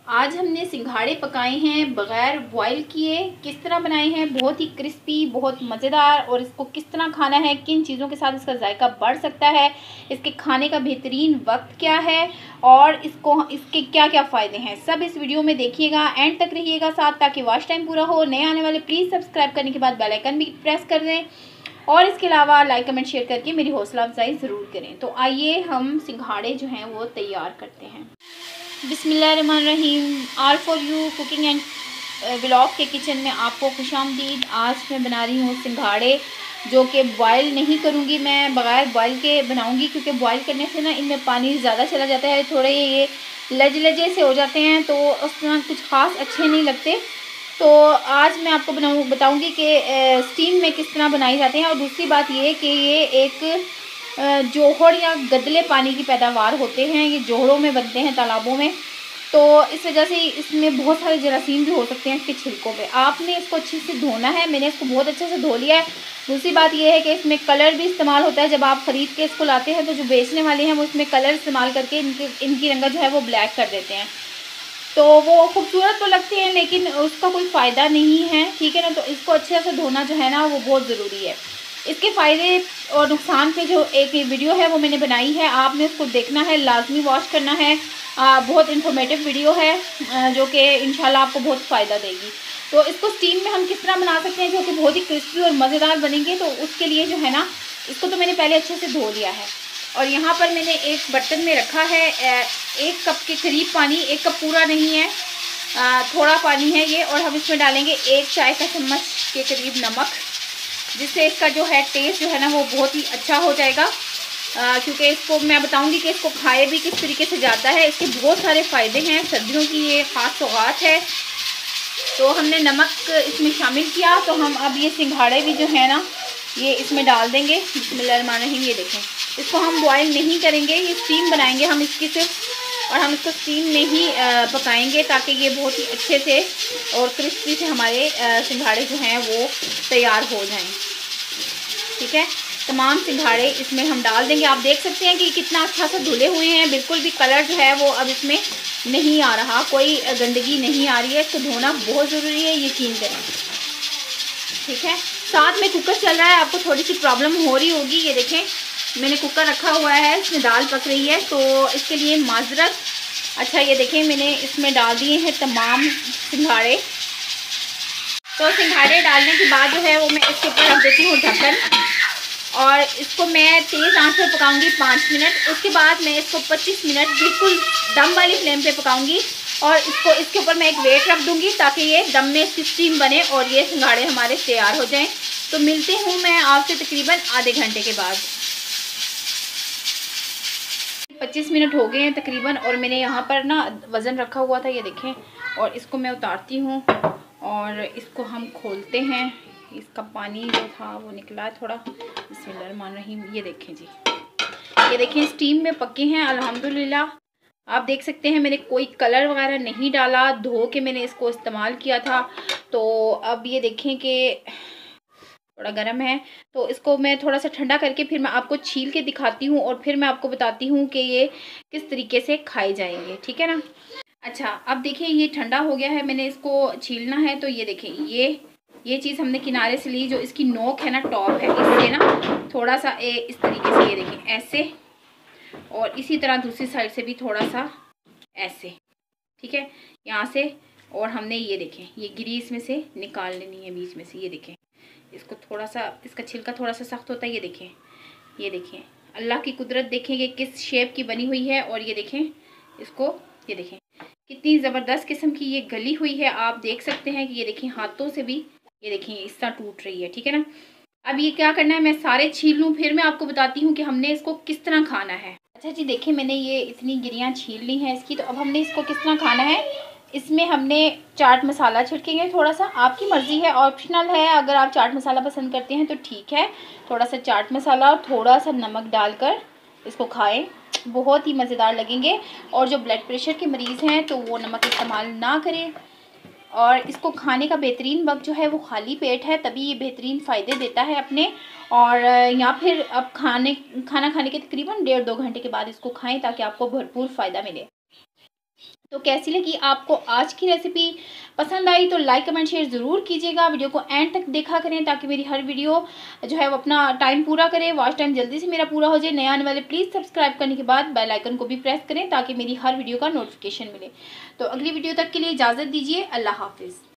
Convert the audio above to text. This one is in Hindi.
आज हमने सिंघाड़े पकाए हैं बग़ैर बॉयल किए। किस तरह बनाए हैं, बहुत ही क्रिस्पी, बहुत मज़ेदार। और इसको किस तरह खाना है, किन चीज़ों के साथ इसका जायका बढ़ सकता है, इसके खाने का बेहतरीन वक्त क्या है और इसके क्या क्या फ़ायदे हैं, सब इस वीडियो में देखिएगा। एंड तक रहिएगा साथ ताकि वॉच टाइम पूरा हो। नए आने वाले प्लीज़ सब्सक्राइब करने के बाद बेल आइकन भी प्रेस कर दें और इसके अलावा लाइक कमेंट शेयर करके मेरी हौसला अफजाई ज़रूर करें। तो आइए हम सिंघाड़े जो हैं वो तैयार करते हैं। बिस्मिल्लाहिर्रहमानिर्रहीम। All for you cooking and vlog के किचन में आपको खुशामदीद। आज मैं बना रही हूँ सिंघाड़े, जो कि बॉयल नहीं करूँगी, मैं बग़ैर बॉयल के बनाऊँगी, क्योंकि बॉयल करने से ना इनमें पानी ज़्यादा चला जाता है, थोड़े ये लजे से हो जाते हैं, तो उस तरह कुछ ख़ास अच्छे नहीं लगते। तो आज मैं आपको बताऊँगी कि स्टीम में किस तरह बनाए जाते हैं। और दूसरी बात ये कि ये एक जोहड़ या गदले पानी की पैदावार होते हैं, ये जोहड़ों में बनते हैं, तालाबों में, तो इस वजह से इसमें बहुत सारे जरासीम भी हो सकते हैं इसके छिलकों पे। आपने इसको अच्छे से धोना है, मैंने इसको बहुत अच्छे से धो लिया है। दूसरी बात ये है कि इसमें कलर भी इस्तेमाल होता है। जब आप ख़रीद के इसको लाते हैं तो जो बेचने वाले हैं वो इसमें कलर इस्तेमाल करके इनकी रंगत जो है वो ब्लैक कर देते हैं, तो वो खूबसूरत तो लगते हैं लेकिन उसका कोई फ़ायदा नहीं है, ठीक है ना। तो इसको अच्छे से धोना जो है ना वो बहुत ज़रूरी है। इसके फ़ायदे और नुकसान पे जो एक वीडियो है वो मैंने बनाई है, आपने उसको देखना है, लाजमी वॉच करना है। बहुत इन्फॉर्मेटिव वीडियो है जो कि इंशाल्लाह आपको बहुत फ़ायदा देगी। तो इसको स्टीम में हम किस तरह बना सकते हैं जो कि बहुत ही क्रिस्पी और मज़ेदार बनेंगे, तो उसके लिए जो है ना, इसको तो मैंने पहले अच्छे से धो लिया है और यहाँ पर मैंने एक बर्तन में रखा है 1 कप के करीब पानी। 1 कप पूरा नहीं है, थोड़ा पानी है ये। और हम इसमें डालेंगे 1 चाय का चम्मच के करीब नमक, जिससे इसका जो है टेस्ट जो है ना वो बहुत ही अच्छा हो जाएगा। क्योंकि इसको मैं बताऊंगी कि इसको खाए भी किस तरीके से जाता है। इसके बहुत सारे फ़ायदे हैं, सर्दियों की ये ख़ास सौगात है। तो हमने नमक इसमें शामिल किया, तो हम अब ये सिंघाड़े भी जो है ना ये इसमें डाल देंगे। बिस्मिल्लाहिर्रहमानिर्रहीम। ये देखें, इसको हम बॉयल नहीं करेंगे, ये स्टीम बनाएंगे हम इसकी सिर्फ, और हम इसको स्टीम में ही पकाएंगे ताकि ये बहुत ही अच्छे से और क्रिस्पी से हमारे सिंघाड़े जो हैं वो तैयार हो जाएं। ठीक है, तमाम सिंघाड़े इसमें हम डाल देंगे। आप देख सकते हैं कि कितना अच्छा सा धुले हुए हैं, बिल्कुल भी कलर जो है वो अब इसमें नहीं आ रहा, कोई गंदगी नहीं आ रही है। इसको धोना बहुत ज़रूरी है, यकीन करें। ठीक है, साथ में कुकर चल रहा है, आपको थोड़ी सी प्रॉब्लम हो रही होगी। ये देखें, मैंने कुकर रखा हुआ है, इसमें दाल पक रही है, तो इसके लिए माजरत। अच्छा, ये देखें, मैंने इसमें डाल दिए हैं तमाम सिंघाड़े। तो सिंघाड़े डालने के बाद जो है वो मैं इसके ऊपर रख देती हूँ ढक्कन, और इसको मैं तेज़ आंच पर पकाऊंगी 5 मिनट। उसके बाद मैं इसको 25 मिनट बिल्कुल दम वाली फ्लेम पे पकाऊंगी, और इसके ऊपर मैं एक वेट रख दूंगी ताकि ये दम में इसकी स्टीम बने और ये सिंघाड़े हमारे तैयार हो जाएं। तो मिलती हूँ मैं आपसे तकरीबन आधे घंटे के बाद। 25 मिनट हो गए हैं तकरीबन, और मैंने यहाँ पर ना वज़न रखा हुआ था, ये देखें। और इसको मैं उतारती हूँ और इसको हम खोलते हैं। इसका पानी जो था वो निकला है थोड़ा। बिस्मिल्लाहिर्रहमानिर्रहीम। ये देखें जी, ये देखें, स्टीम में पके हैं अल्हम्दुलिल्लाह। आप देख सकते हैं मैंने कोई कलर वगैरह नहीं डाला, धो के मैंने इसको इस्तेमाल किया था। तो अब ये देखें कि थोड़ा गर्म है, तो इसको मैं थोड़ा सा ठंडा करके फिर मैं आपको छील के दिखाती हूँ और फिर मैं आपको बताती हूँ कि ये किस तरीके से खाए जाएंगे, ठीक है ना। अच्छा, अब देखिए ये ठंडा हो गया है, मैंने इसको छीलना है। तो ये देखें, ये चीज़ हमने किनारे से ली, जो इसकी नोक है ना, टॉप है, इससे ना थोड़ा सा इस तरीके से, ये देखें ऐसे, और इसी तरह दूसरी साइड से भी थोड़ा सा ऐसे, ठीक है, यहाँ से। और हमने ये देखें, ये गिरी इसमें से निकाल लेनी है बीच में से। ये देखें, इसको थोड़ा सा, इसका छिलका थोड़ा सा सख्त होता है। ये देखें, ये देखें, अल्लाह की कुदरत देखें कि किस शेप की बनी हुई है। और ये देखें इसको, ये देखें कितनी ज़बरदस्त किस्म की ये गली हुई है। आप देख सकते हैं कि ये देखें हाथों से भी, ये देखें इस तरह टूट रही है, ठीक है ना। अब ये क्या करना है, मैं सारे छील लूँ, फिर मैं आपको बताती हूँ कि हमने इसको किस तरह खाना है। अच्छा जी, देखिए मैंने ये इतनी गिरियाँ छील ली हैं इसकी। तो अब हमने इसको किस तरह खाना है, इसमें हमने चाट मसाला छिड़केंगे थोड़ा सा, आपकी मर्ज़ी है, ऑप्शनल है। अगर आप चाट मसाला पसंद करते हैं तो ठीक है, थोड़ा सा चाट मसाला और थोड़ा सा नमक डालकर इसको खाएं, बहुत ही मज़ेदार लगेंगे। और जो ब्लड प्रेशर के मरीज़ हैं तो वो नमक इस्तेमाल ना करें। और इसको खाने का बेहतरीन वक्त जो है वो खाली पेट है, तभी ये बेहतरीन फ़ायदे देता है अपने। और या फिर अब खाना खाने के तकरीबन 1.5-2 घंटे के बाद इसको खाएं ताकि आपको भरपूर फ़ायदा मिले। तो कैसी लगी आपको आज की रेसिपी? पसंद आई तो लाइक कमेंट शेयर ज़रूर कीजिएगा। वीडियो को एंड तक देखा करें ताकि मेरी हर वीडियो जो है वो अपना टाइम पूरा करे, वॉच टाइम जल्दी से मेरा पूरा हो जाए। नए आने वाले प्लीज़ सब्सक्राइब करने के बाद बेल आइकन को भी प्रेस करें ताकि मेरी हर वीडियो का नोटिफिकेशन मिले। तो अगली वीडियो तक के लिए इजाज़त दीजिए। अल्लाह हाफिज़।